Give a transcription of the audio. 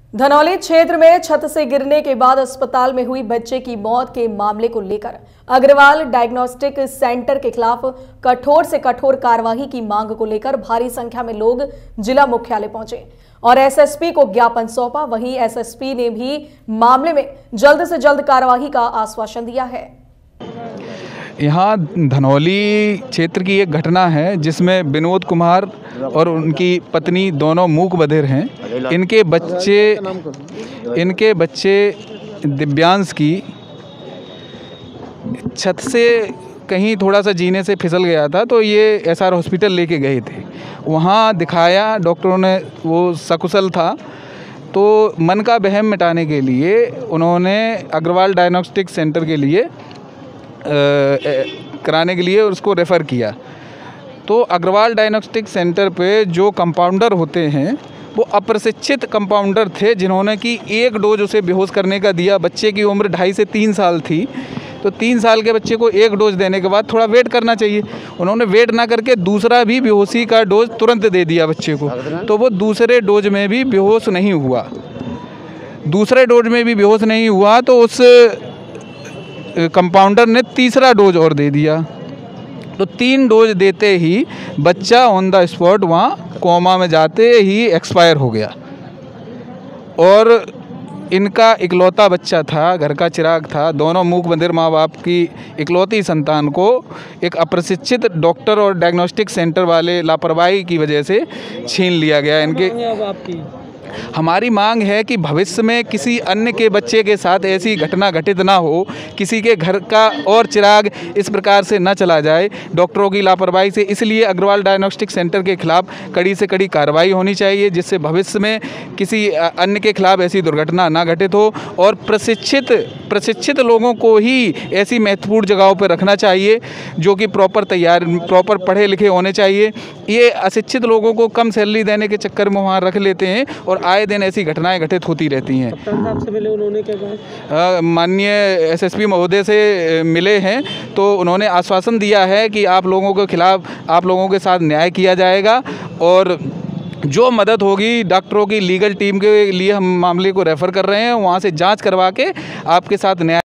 धनौली क्षेत्र में छत से गिरने के बाद अस्पताल में हुई बच्चे की मौत के मामले को लेकर अग्रवाल डायग्नोस्टिक सेंटर के खिलाफ कठोर से कठोर कार्रवाई की मांग को लेकर भारी संख्या में लोग जिला मुख्यालय पहुंचे और एसएसपी को ज्ञापन सौंपा। वहीं एसएसपी ने भी मामले में जल्द से जल्द कार्रवाई का आश्वासन दिया है। यहाँ धनौली क्षेत्र की एक घटना है जिसमें विनोद कुमार और उनकी पत्नी दोनों मूक बधिर हैं। इनके बच्चे दिव्यांश की छत से कहीं थोड़ा सा जीने से फिसल गया था, तो ये एसआर हॉस्पिटल लेके गए थे। वहाँ दिखाया, डॉक्टरों ने वो सकुशल था, तो मन का वहम मिटाने के लिए उन्होंने अग्रवाल डायग्नोस्टिक सेंटर के लिए कराने के लिए उसको रेफ़र किया। तो अग्रवाल डायग्नोस्टिक सेंटर पे जो कंपाउंडर होते हैं वो अप्रशिक्षित कंपाउंडर थे, जिन्होंने कि एक डोज उसे बेहोश करने का दिया। बच्चे की उम्र 2.5 से 3 साल थी, तो 3 साल के बच्चे को एक डोज देने के बाद थोड़ा वेट करना चाहिए। उन्होंने वेट ना करके दूसरा भी बेहोशी का डोज तुरंत दे दिया बच्चे को, तो वो दूसरे डोज में भी बेहोश नहीं हुआ। तो उस कंपाउंडर ने तीसरा डोज और दे दिया। तो 3 डोज देते ही बच्चा ऑन द स्पॉट वहाँ कोमा में जाते ही एक्सपायर हो गया। और इनका इकलौता बच्चा था, घर का चिराग था। दोनों मूक बधिर माँ बाप की इकलौती संतान को एक अप्रशिक्षित डॉक्टर और डायग्नोस्टिक सेंटर वाले लापरवाही की वजह से छीन लिया गया। हमारी मांग है कि भविष्य में किसी अन्य के बच्चे के साथ ऐसी घटना घटित ना हो, किसी के घर का और चिराग इस प्रकार से न चला जाए डॉक्टरों की लापरवाही से। इसलिए अग्रवाल डायग्नोस्टिक सेंटर के खिलाफ कड़ी से कड़ी कार्रवाई होनी चाहिए, जिससे भविष्य में किसी अन्य के खिलाफ ऐसी दुर्घटना ना घटित हो। और प्रशिक्षित लोगों को ही ऐसी महत्वपूर्ण जगहों पर रखना चाहिए, जो कि प्रॉपर पढ़े लिखे होने चाहिए। ये अशिक्षित लोगों को कम सैलरी देने के चक्कर में वहाँ रख लेते हैं और आए दिन ऐसी घटनाएं घटित होती रहती हैं। कप्तान साहब से मिले उन्होंने क्या कहा? माननीय एसएसपी महोदय से मिले हैं, तो उन्होंने आश्वासन दिया है कि आप लोगों के खिलाफ, आप लोगों के साथ न्याय किया जाएगा और जो मदद होगी डॉक्टरों की लीगल टीम के लिए हम मामले को रेफ़र कर रहे हैं। वहाँ से जांच करवा के आपके साथ न्याय